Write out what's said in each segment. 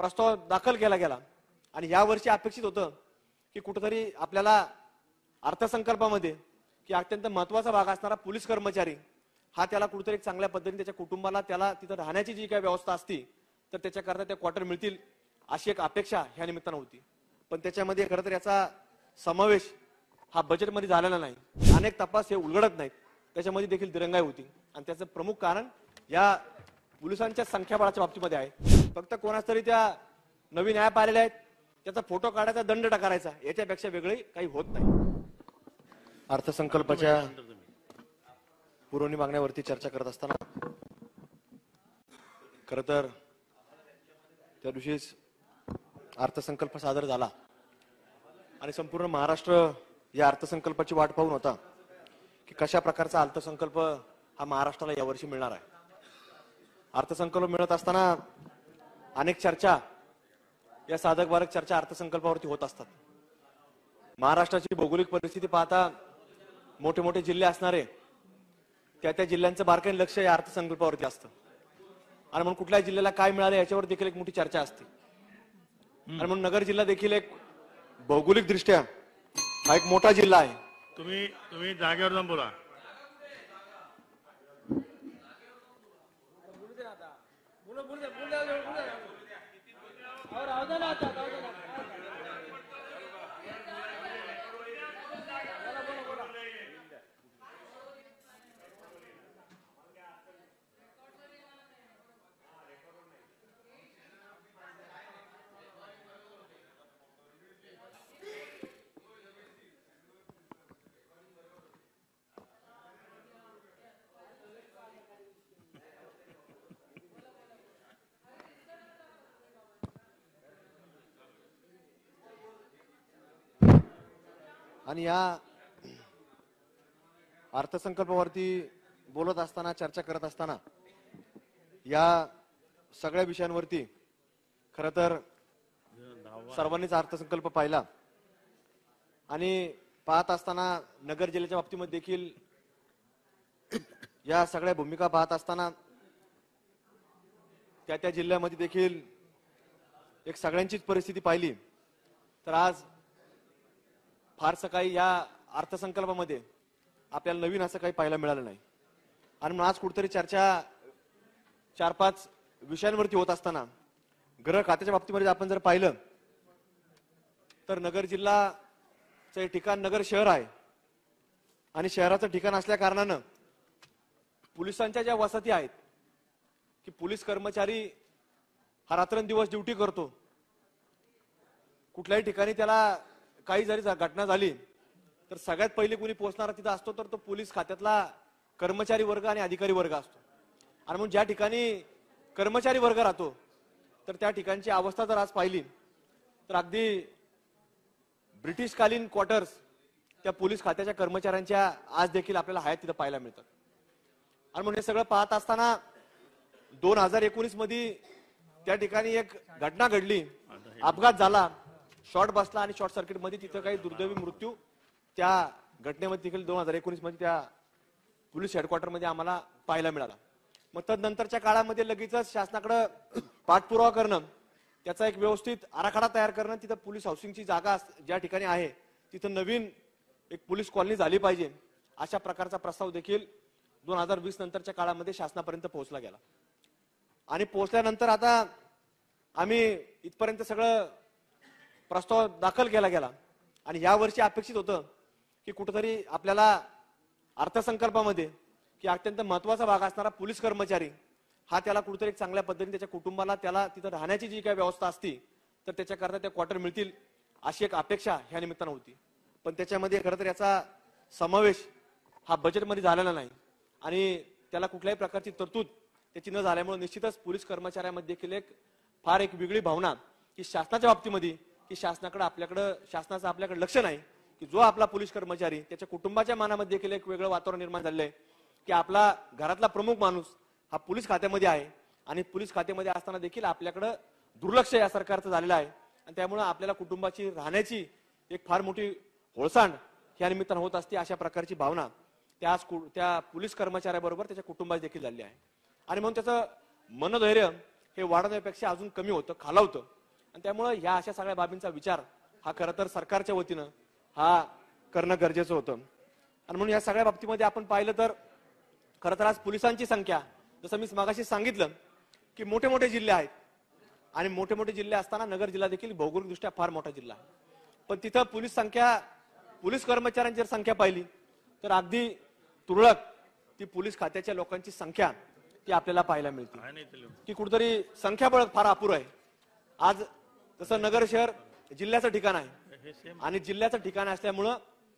प्रस्ताव दाखल केला गेला आणि यावर्षी अपेक्षित होतं की कुठेतरी आपल्याला अर्थसंकल्पामध्ये की अत्यंत महत्वाचा भाग असणारा पोलीस कर्मचारी हा त्याला कुठेतरी चांगल्या पद्धतीने त्याच्या कुटुंबाला त्याला तिथं राहण्याची जी काही व्यवस्था असती तर त्याच्याकरता त्या क्वार्टर मिळतील अशी एक अपेक्षा ह्या निमित्तानं होती. पण त्याच्यामध्ये खरं तर याचा समावेश हा बजेटमध्ये झालेला नाही. अनेक तपास हे उलगडत नाहीत, त्याच्यामध्ये देखील दिरंगाई होती आणि त्याचं प्रमुख कारण या पोलिसांच्या संख्याबळाच्या बाबतीमध्ये आहे. फक्त कोणाच तरी त्या नवीन ॲप आलेले आहेत त्याचा फोटो काढायचा, दंड टाकायचा, याच्यापेक्षा वेगळे काही होत नाही. अर्थसंकल्पाच्या पुरवणी मागण्यावरती चर्चा करत असताना खरं तर त्या दिवशीच अर्थसंकल्प सादर झाला आणि संपूर्ण महाराष्ट्र या अर्थसंकल्पाची वाट पाहून होता की कशा प्रकारचा अर्थसंकल्प हा महाराष्ट्राला यावर्षी मिळणार आहे. अर्थसंकल्प मिळत असताना अनेक चर्चा या साधक बाधक चर्चा अर्थसंकल्पावरती होत असतात. महाराष्ट्राची भौगोलिक परिस्थिती पाहता मोठे मोठे जिल्हे असणारे त्या जिल्ह्यांचं बारकाईने लक्ष या अर्थसंकल्पावरती असतं आणि म्हणून कुठल्या जिल्ह्याला काय मिळालं याच्यावर देखील एक मोठी चर्चा असते. आणि म्हणून नगर जिल्हा देखील एक भौगोलिक दृष्ट्या हा एक मोठा जिल्हा आहे. तुम्ही जागेवर जाऊन बोला. आणि या अर्थसंकल्पावरती बोलत असताना चर्चा करत असताना या सगळ्या विषयांवरती खरं तर सर्वांनीच अर्थसंकल्प पाहिला आणि पाहत असताना नगर जिल्ह्याच्या बाबतीमध्ये देखील या सगळ्या भूमिका पाहत असताना त्या जिल्ह्यामध्ये देखील एक सगळ्यांचीच परिस्थिती पाहिली तर आज फारसं काही या अर्थसंकल्पामध्ये आपल्याला नवीन असं काही पाहायला मिळालं नाही. आणि आज कुठेतरी चर्चा 4-5 विषयांवरती होत असताना गृह खात्याच्या बाबतीमध्ये आपण जर पाहिलं तर नगर जिल्हाचं ठिकाण नगर शहर आहे आणि शहराचं ठिकाण असल्या कारणानं पोलिसांच्या ज्या वसती आहेत की पोलीस कर्मचारी हा रात्रंदिवस ड्युटी करतो. कुठल्याही ठिकाणी त्याला काही जरी घटना झाली तर सगळ्यात पहिले कोणी पोहोचणारा तिथं असतो तर तो पोलीस खात्यातला कर्मचारी वर्ग आणि अधिकारी वर्ग असतो. आणि म्हणून ज्या ठिकाणी कर्मचारी वर्ग राहतो तर त्या ठिकाणची अवस्था जर आज पाहिली तर अगदी ब्रिटिशकालीन क्वार्टर्स त्या पोलीस खात्याच्या कर्मचाऱ्यांच्या आज देखील आपल्याला हयात तिथं पाहायला मिळतात. आणि म्हणून हे सगळं पाहत असताना 2019 मध्ये त्या ठिकाणी एक घटना घडली, अपघात झाला, शॉर्ट बसला आणि शॉर्ट सर्किट मध्ये तिथं काही दुर्दैवी मृत्यू त्या घटनेमध्ये देखील 2019 मध्ये त्या पोलीस हेडक्वार्टर मध्ये आम्हाला पाहायला मिळाला. मग तदनंतरच्या काळामध्ये लगेचच शासनाकडे पाठपुरावा करणं, त्याचा एक व्यवस्थित आराखडा तयार करणं, तिथं पोलीस हाऊसिंगची जागा ज्या ठिकाणी आहे तिथं नवीन एक पोलीस कॉलनी झाली पाहिजे अशा प्रकारचा प्रस्ताव देखील 2020 नंतरच्या काळामध्ये शासनापर्यंत पोहोचला गेला. आणि पोहोचल्यानंतर आता आम्ही इथपर्यंत सगळं प्रस्ताव दाखल केला गेला आणि यावर्षी अपेक्षित होतं की कुठेतरी आपल्याला अर्थसंकल्पामध्ये की अत्यंत महत्वाचा भाग असणारा पोलीस कर्मचारी हा त्याला कुठेतरी चांगल्या पद्धतीने त्याच्या कुटुंबाला त्याला तिथं राहण्याची जी काही व्यवस्था असती तर त्याच्याकरता त्या क्वार्टर मिळतील अशी एक अपेक्षा ह्या निमित्तानं होती. पण त्याच्यामध्ये खरं तर याचा समावेश हा बजेटमध्ये झालेला नाही आणि त्याला कुठल्याही प्रकारची तरतूद त्याची न झाल्यामुळे निश्चितच पोलीस कर्मचाऱ्यांमध्ये देखील फार एक वेगळी भावना की शासनाच्या बाबतीमध्ये की शासनाचं आपल्याकडे लक्ष नाही की जो आपला पोलीस कर्मचारी त्याच्या कुटुंबाच्या मनामध्ये देखील एक वेगळं वातावरण निर्माण झालंय की आपला घरातला प्रमुख माणूस हा पोलीस खात्यामध्ये आहे आणि पोलीस खात्यामध्ये असताना देखील आपल्याकडे दुर्लक्ष या सरकारचं झालेलं आहे आणि त्यामुळे आपल्याला कुटुंबाची राहण्याची एक फार मोठी होळसांड या निमित्तानं होत असते. अशा प्रकारची भावना त्या पोलीस कर्मचाऱ्याबरोबर त्याच्या कुटुंबाची देखील झाली आहे. आणि म्हणून त्याचं मनधैर्य हे वाढवण्यापेक्षा अजून कमी होतं, खालावतं. आणि त्यामुळे ह्या अशा सगळ्या बाबींचा विचार हा खरं तर सरकारच्या वतीनं हा करणं गरजेचं होतं. आणि म्हणून या सगळ्या बाबतीमध्ये आपण पाहिलं तर खरं तर आज पोलिसांची संख्या, जसं मी मगाशी सांगितलं की मोठे मोठे जिल्हे आहेत आणि मोठे मोठे जिल्हे असताना नगर जिल्हा देखील भौगोलिकदृष्ट्या फार मोठा जिल्हा आहे. पण तिथं पोलीस कर्मचाऱ्यांची जर संख्या पाहिली तर अगदी तुरळक ती पोलीस खात्याच्या लोकांची संख्या ती आपल्याला पाहायला मिळते की कुठेतरी संख्याबळ फार अपुरं आहे. आज जसं नगर शहर जिल्ह्याचं ठिकाण आहे आणि जिल्ह्याचं ठिकाण असल्यामुळं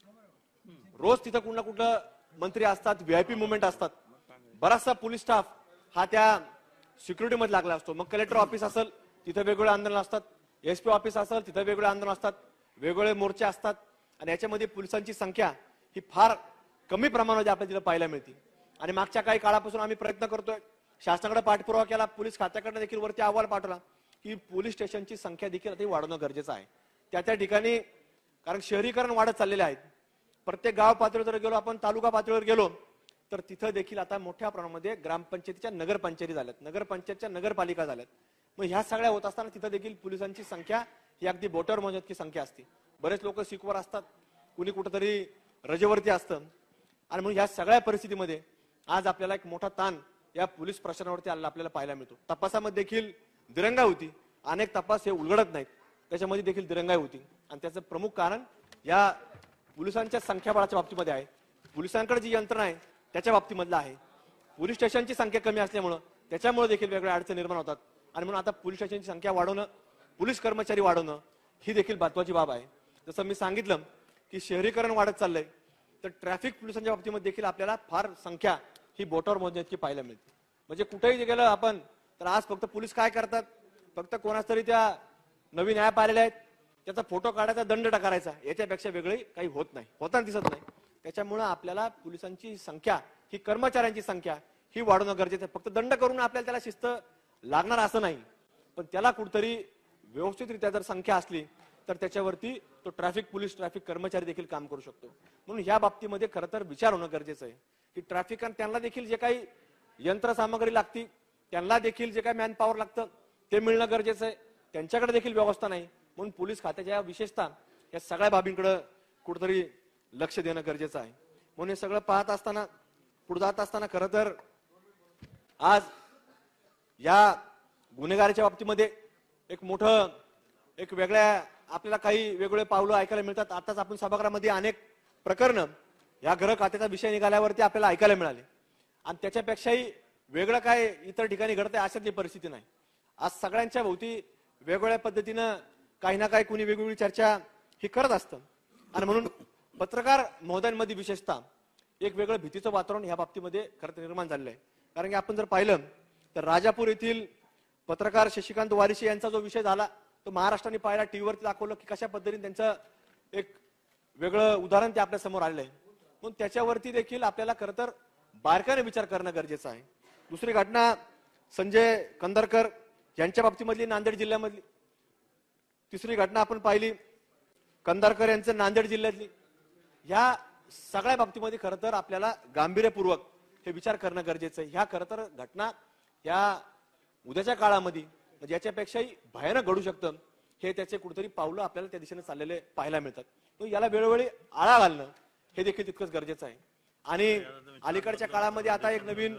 रोज तिथं कुठं ना कुठं मंत्री असतात, व्हीआयपी मुवमेंट असतात. बराचसा पोलीस स्टाफ हा त्या सिक्युरिटी मध्ये लागला असतो. मग कलेक्टर ऑफिस असेल तिथे वेगवेगळे आंदोलन असतात, एसपी ऑफिस असेल तिथे वेगवेगळे आंदोलन असतात, वेगवेगळे मोर्चे असतात आणि याच्यामध्ये पोलिसांची संख्या ही फार कमी प्रमाणामध्ये आपल्याला तिथे पाहायला मिळते. आणि मागच्या काही काळापासून आम्ही प्रयत्न करतोय, शासनाकडे पाठपुरावा केला, पोलीस खात्याकडे देखील वरती अहवाल पाठवला की पोलीस स्टेशनची संख्या देखील आता वाढवणं गरजेचं आहे. त्या ठिकाणी कारण शहरीकरण वाढत चाललेले आहेत. प्रत्येक गाव पातळीवर जर गेलो आपण, तालुका पातळीवर गेलो तर तिथं देखील आता मोठ्या प्रमाणामध्ये ग्रामपंचायतीच्या नगरपंचायती झाल्यात, नगरपंचायतच्या नगरपालिका झाल्यात. मग ह्या सगळ्या होत असताना तिथं देखील पोलिसांची संख्या ही अगदी बोटावर मोजण्याची संख्या असते. बरेच लोक सिकवर असतात, कुणी कुठेतरी रजेवरती असतं. आणि म्हणून ह्या सगळ्या परिस्थितीमध्ये आज आपल्याला एक मोठा ताण या पोलीस प्रशासनावरती आपल्याला पाहायला मिळतो. तपासामध्ये देखील दिरंगाई होती. अनेक तपास हे उलगडत नाहीत, त्याच्यामध्ये देखील दिरंगाई होती. आणि त्याचं प्रमुख कारण या पोलिसांच्या संख्याबळाच्या बाबतीमध्ये आहे. पोलिसांकडे जी यंत्रणा आहे त्याच्या बाबतीमधलं आहे. पोलीस स्टेशनची संख्या कमी असल्यामुळं त्याच्यामुळे देखील वेगवेगळ्या अडचणी निर्माण होतात. आणि म्हणून आता पोलीस स्टेशनची संख्या वाढवणं, पोलीस कर्मचारी वाढवणं ही देखील महत्वाची बाब आहे. जसं मी सांगितलं की शहरीकरण वाढत चाललंय तर ट्रॅफिक पोलिसांच्या बाबतीमध्ये देखील आपल्याला फार संख्या ही बोटावर मोजण्याची पाहायला मिळते. म्हणजे कुठेही गेलं आपण तर आज फक्त पोलीस काय करतात, फक्त कोणाच तरी त्या नवीन ऍप आलेल्या आहेत त्याचा फोटो काढायचा, दंड टाकायचा, याच्यापेक्षा वेगळी काही होत नाही, होताना दिसत नाही. त्याच्यामुळं आपल्याला पोलिसांची संख्या ही, कर्मचाऱ्यांची संख्या ही वाढवणं गरजेचं आहे. फक्त दंड करून आपल्याला त्याला शिस्त लागणार असं नाही, पण त्याला कुठतरी व्यवस्थितरित्या जर संख्या असली तर त्याच्यावरती तो पोलीस ट्रॅफिक कर्मचारी देखील काम करू शकतो. म्हणून या बाबतीमध्ये खरं तर विचार होणं गरजेचं आहे की ट्रॅफिक त्यांना देखील जे काही यंत्रसामग्री लागती, त्यांना देखील जे काही मॅनपॉवर लागतं ते मिळणं गरजेचं आहे. त्यांच्याकडे देखील व्यवस्था नाही. म्हणून पोलीस खात्याच्या विशेषतः या सगळ्या बाबींकडे कुठेतरी लक्ष देणं गरजेचं आहे. म्हणून हे सगळं पाहत असताना, पुढे जात असताना खरं तर आज या गुन्हेगारीच्या बाबतीमध्ये एक वेगळ्या आपल्याला काही वेगवेगळे पावलं ऐकायला मिळतात. आताच आपण सभागृहामध्ये अनेक प्रकरणं या गृह खात्याचा विषय निघाल्यावरती आपल्याला ऐकायला मिळाले. आणि त्याच्यापेक्षाही वेगळं काय इतर ठिकाणी घडतंय अशातली परिस्थिती नाही. आज सगळ्यांच्या भोवती वेगवेगळ्या पद्धतीनं काही ना काही कुणी वेगवेगळी चर्चा ही करत असतं. आणि म्हणून पत्रकार महोदयांमध्ये विशेषतः एक वेगळं भीतीचं वातावरण या बाबतीमध्ये खरं तर निर्माण झालेलं आहे. कारण की आपण जर पाहिलं तर राजापूर येथील पत्रकार शशिकांत वारिशी यांचा जो विषय झाला तो महाराष्ट्राने पाहिला, टीव्हीवरती दाखवलं की कशा पद्धतीने त्यांचं एक वेगळं उदाहरण ते आपल्या समोर आलेलं आहे. म्हणून त्याच्यावरती देखील आपल्याला खरं तर बारकाईने विचार करणं गरजेचं आहे. दुसरी घटना संजय कंदरकर यांच्या बाबतीमधली, नांदेड जिल्ह्यामधली. तिसरी घटना आपण पाहिली कंदारकर यांचं नांदेड जिल्ह्यातली. ह्या सगळ्या बाबतीमध्ये खरं तर आपल्याला गांभीर्यपूर्वक हे विचार करणं गरजेचं आहे. ह्या खरं तर घटना या उद्याच्या काळामध्ये म्हणजे याच्यापेक्षाही भयानक घडू शकतं, हे त्याचे कुठेतरी पावलं आपल्याला त्या दिशेने चाललेले पाहायला मिळतात. तो याला वेळोवेळी आळा घालणं हे देखील तितकंच गरजेचं आहे. आणि अलीकडच्या काळामध्ये आता एक नवीन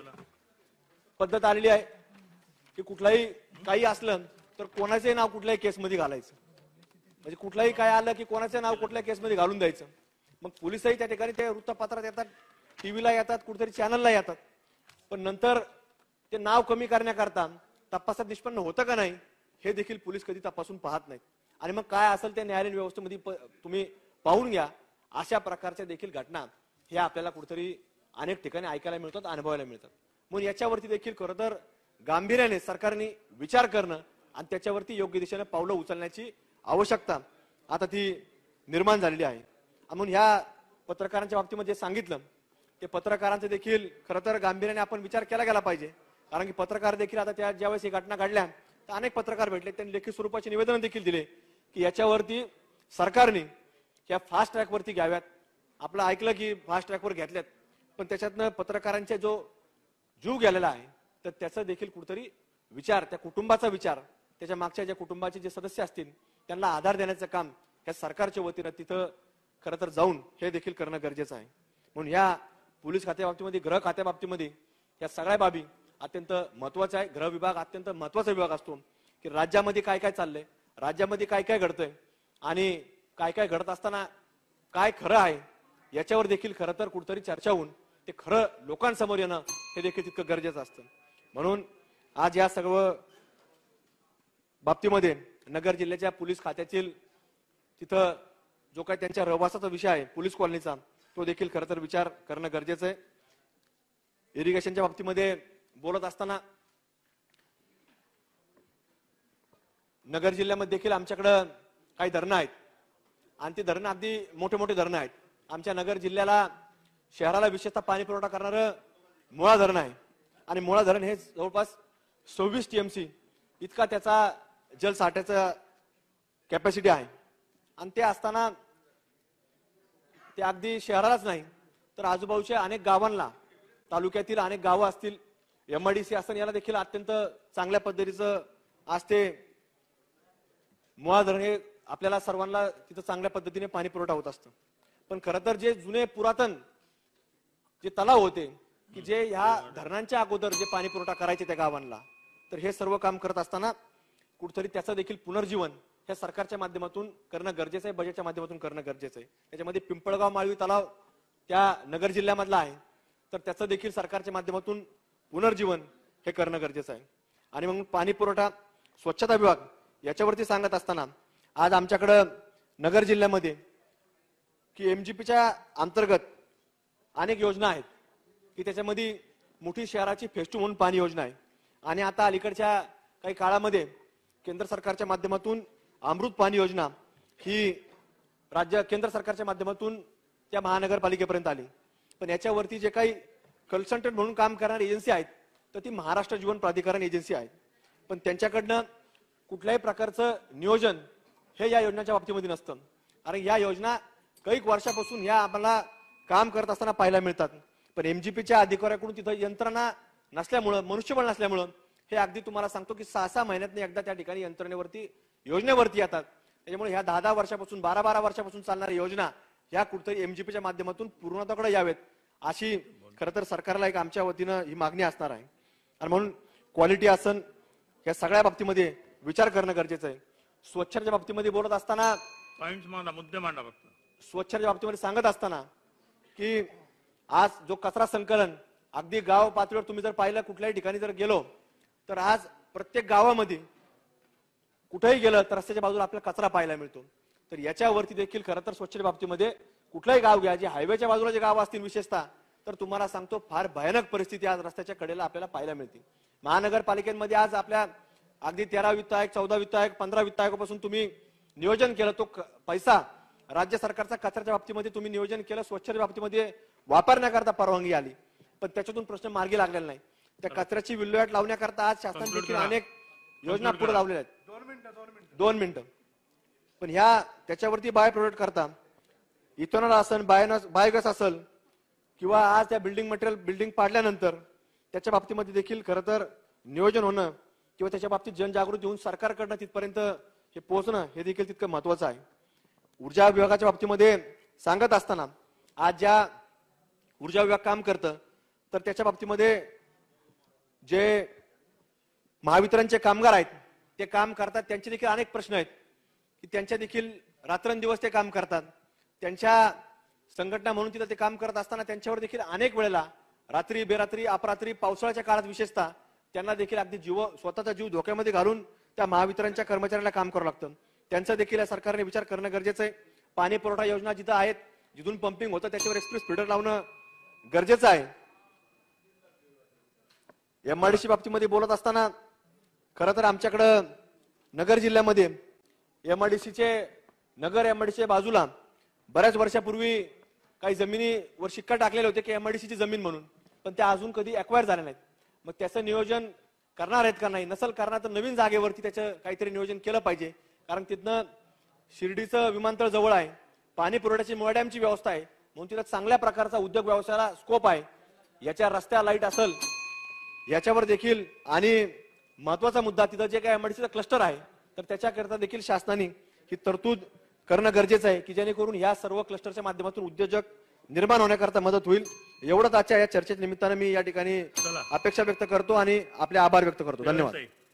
पद्धत आलेली आहे की कुठलाही काही असलं तर कोणाचंही नाव कुठल्याही केसमध्ये घालायचं. म्हणजे कुठलाही काय आलं की कोणाचं नाव कुठल्याही केसमध्ये घालून द्यायचं. मग पोलिसही त्या ठिकाणी ते वृत्तपत्रात येतात, टीव्हीला येतात, कुठेतरी चॅनलला येतात. पण नंतर ते नाव कमी करण्याकरता तपासात निष्पन्न होतं का नाही हे देखील पोलीस कधी तपासून पाहत नाहीत. आणि मग काय असेल ते न्यायालयीन व्यवस्थेमध्ये तुम्ही पाहून घ्या. अशा प्रकारच्या देखील घटना हे आपल्याला कुठेतरी अनेक ठिकाणी ऐकायला मिळतात, अनुभवायला मिळतात. म्हणून याच्यावरती देखील खरं तर गांभीर्याने सरकारने विचार करणं आणि त्याच्यावरती योग्य दिशेने पावलं उचलण्याची आवश्यकता आता ती निर्माण झालेली आहे. म्हणून ह्या पत्रकारांच्या बाबतीमध्ये सांगितलं ते पत्रकारांचे देखील खरं तर गांभीर्याने आपण विचार केला गेला पाहिजे. कारण की पत्रकार देखील आता त्या ज्यावेळेस ही घटना घडल्या तर अनेक पत्रकार भेटले, त्यांनी लेखी स्वरूपाचे निवेदन देखील दिले की याच्यावरती सरकारने या फास्ट ट्रॅकवरती घ्याव्यात. आपलं ऐकलं की फास्ट ट्रॅकवर घेतल्यात, पण त्याच्यातनं पत्रकारांचा जो जीव गेलेला आहे तर त्याचं देखील कुठेतरी विचार, त्या कुटुंबाचा विचार, त्याच्या मागच्या ज्या कुटुंबाचे जे सदस्य असतील त्यांना आधार देण्याचं काम या सरकारच्या वतीनं तिथं खरं तर जाऊन हे देखील करणं गरजेचं आहे. म्हणून या पोलीस खात्या बाबतीमध्ये, गृह खात्या बाबतीमध्ये या सगळ्या बाबी अत्यंत महत्वाच्या आहे. गृह विभाग अत्यंत महत्वाचा विभाग असतो की राज्यामध्ये काय काय चाललंय, राज्यामध्ये काय काय घडतंय आणि काय काय घडत असताना काय खरं आहे याच्यावर देखील खरं तर कुठेतरी चर्चा होऊन ते खरं लोकांसमोर येणं हे देखील तितकं गरजेचं असतं. म्हणून आज या सर्व बाबतीमध्ये नगर जिल्ह्याच्या पोलीस खात्यातील तिथं जो काही त्यांच्या रहवासाचा विषय आहे पोलीस कॉलनीचा, तो देखील खरं तर विचार करणं गरजेचं आहे. इरिगेशनच्या बाबतीमध्ये बोलत असताना नगर जिल्ह्यामध्ये देखील आमच्याकडं काही धरणं आहेत आणि ती धरणं अगदी मोठे मोठे धरणं आहेत. आमच्या नगर जिल्ह्याला, शहराला विशेषतः पाणी पुरवठा करणारं मुळा धरण आहे आणि मुळा धरण हे जवळपास 26 TMC इतका त्याचा जलसाठ्याचा कॅपॅसिटी आहे. आणि ते असताना ते अगदी शहरालाच नाही तर आजूबाजूच्या अनेक गावांना, तालुक्यातील अनेक गावं असतील, MIDC असतील, याला देखील अत्यंत चांगल्या पद्धतीचं आज ते मुळा धरण हे आपल्याला सर्वांना तिथं चांगल्या पद्धतीने पाणी पुरवठा होत असतं. पण खरं तर जे जुने पुरातन जे तलाव होते की जे ह्या धरणांच्या अगोदर जे पाणी पुरवठा करायचे त्या गावांना, तर हे सर्व काम करत असताना कुठेतरी त्याचं देखील पुनर्जीवन हे सरकारच्या माध्यमातून करणं गरजेचं आहे, बजेटच्या माध्यमातून करणं गरजेचं आहे. त्याच्यामध्ये पिंपळगाव माळवी तलाव त्या नगर जिल्ह्यामधला आहे, तर त्याचं देखील सरकारच्या माध्यमातून पुनर्जीवन हे करणं गरजेचं आहे. आणि मग पाणी पुरवठा, स्वच्छता विभाग याच्यावरती सांगत असताना आज आमच्याकडं नगर जिल्ह्यामध्ये की MGPच्या अंतर्गत अनेक योजना आहेत की त्याच्यामध्ये मोठी शहराची फेज 2 म्हणून पाणी योजना आहे. आणि आता अलीकडच्या काही काळामध्ये केंद्र सरकारच्या माध्यमातून अमृत पाणी योजना ही केंद्र सरकारच्या माध्यमातून त्या महानगरपालिकेपर्यंत आली. पण याच्यावरती जे काही कन्सल्टंट म्हणून काम करणारी एजन्सी आहेत तर ती महाराष्ट्र जीवन प्राधिकरण एजन्सी आहे. पण त्यांच्याकडनं कुठल्याही प्रकारचं नियोजन हे या योजनेच्या बाबतीमध्ये नसतं. आणि या योजना काही वर्षापासून या आम्हाला काम करत असताना पाहायला मिळतात. पण MGPच्या अधिकाऱ्याकडून तिथं यंत्रणा नसल्यामुळं, मनुष्यबळ नसल्यामुळं हे अगदी तुम्हाला सांगतो की 6-6 महिन्यातनं एकदा त्या ठिकाणी यंत्रणेवरती, योजनेवरती येतात. त्याच्यामुळे ह्या 10-10 वर्षापासून, 12-12 वर्षापासून चालणाऱ्या योजना ह्या कुठेतरी MGPच्या माध्यमातून पूर्णत्वाकडे यावेत अशी खरं तर सरकारला एक आमच्या वतीनं ही मागणी असणार आहे. आणि म्हणून क्वालिटी असन या सगळ्या बाबतीमध्ये विचार करणं गरजेचं आहे. स्वच्छतेच्या बाबतीमध्ये बोलत असताना, पॉइंट मांडा, मुद्दे मांडा फक्त. स्वच्छतेच्या बाबतीमध्ये सांगत असताना की आज जो कचरा संकलन अगदी गाव पातळीवर तुम्ही जर पाहिलं, कुठल्याही ठिकाणी जर गेलो तर आज प्रत्येक गावामध्ये कुठेही गेलं तर रस्त्याच्या बाजूला आपल्याला कचरा पाहायला मिळतो. तर याच्यावरती देखील खरं तर स्वच्छतेच्या बाबतीमध्ये कुठलंही गाव घ्या, जे हायवेच्या बाजूला जे गाव असतील विशेषतः, तर तुम्हाला सांगतो फार भयानक परिस्थिती आज रस्त्याच्या कडेला आपल्याला पाहायला मिळते. महानगरपालिकेमध्ये आज आपल्या अगदी 13 वित्त आयोग, 14 वित्त आयोग, 15 वित्त आयोगापासून तुम्ही नियोजन केलं, तो पैसा राज्य सरकारचा कचऱ्याच्या बाबतीमध्ये तुम्ही नियोजन केलं, स्वच्छतेच्या बाबतीमध्ये वापरण्याकरता परवानगी आली, पण त्याच्यातून प्रश्न मार्गी लागलेला नाही. त्या कचऱ्याची विल्हेवाट लावण्याकरता आज शासन देखील अनेक योजना पुढे लावलेल्या आहेत. 2 मिनिटं. पण ह्या त्याच्यावरती बाय प्रोडक्ट करता इथेनॉल असेल, बायोगॅस असेल किंवा आज त्या बिल्डिंग मटेरियल, बिल्डिंग पाडल्यानंतर त्याच्या बाबतीमध्ये देखील खरं तर नियोजन होणं किंवा त्याच्या बाबतीत जनजागृती होऊन सरकारकडनं तिथपर्यंत हे पोहोचणं हे देखील तितकं महत्वाचं आहे. ऊर्जा विभागाच्या बाबतीमध्ये सांगत असताना आज ज्या ऊर्जा विभाग काम करतं तर त्याच्या बाबतीमध्ये जे महावितरणचे कामगार आहेत ते काम करतात, त्यांचे देखील अनेक प्रश्न आहेत की त्यांच्या देखील रात्रंदिवस ते काम करतात. त्यांच्या संघटना म्हणून तिथं ते काम करत असताना त्यांच्यावर देखील अनेक वेळेला रात्री बेरात्री, अपरात्री, पावसाळ्याच्या काळात विशेषतः त्यांना देखील अगदी स्वतःचा जीव धोक्यामध्ये घालून त्या महावितरणच्या कर्मचाऱ्यांना काम करावं लागतं. त्यांचा देखील या सरकारने विचार करणं गरजेचं आहे. पाणी पुरवठा योजना जिथं आहेत, जिथून पंपिंग होतं त्याच्यावर एक्सप्रेस फिल्टर लावणं गरजेचं आहे. MIDC बाबतीमध्ये बोलत असताना खरं तर आमच्याकडं नगर जिल्ह्यामध्ये MIDCच्या बाजूला बऱ्याच वर्षापूर्वी काही जमिनीवर शिक्का टाकलेले होते की MIDCची जमीन म्हणून, पण त्या अजून कधी अक्वायर झाल्या नाहीत. मग त्याचं नियोजन करणार आहेत का नाही, नसल करणार तर नवीन जागेवरती त्याचं काहीतरी नियोजन केलं पाहिजे. कारण तिथनं शिर्डीचं विमानतळ जवळ आहे, पाणी पुरवठ्याची मोडॅमची व्यवस्था आहे, म्हणून तिथं चांगल्या प्रकारचा उद्योग व्यवसायाला स्कोप आहे. याच्या रस्त्या लाईट असेल याच्यावर देखील आणि महत्वाचा मुद्दा तिथं जे काही एमआयडीसीचा क्लस्टर आहे तर त्याच्याकरता देखील शासनाने ही तरतूद करणं गरजेचं आहे की जेणेकरून या सर्व क्लस्टरच्या माध्यमातून उद्योजक निर्माण होण्याकरता मदत होईल. एवढंच आजच्या या चर्चेच्या निमित्तानं मी या ठिकाणी चला. अपेक्षा व्यक्त करतो आणि आपले आभार व्यक्त करतो. धन्यवाद. व्यवसायिक.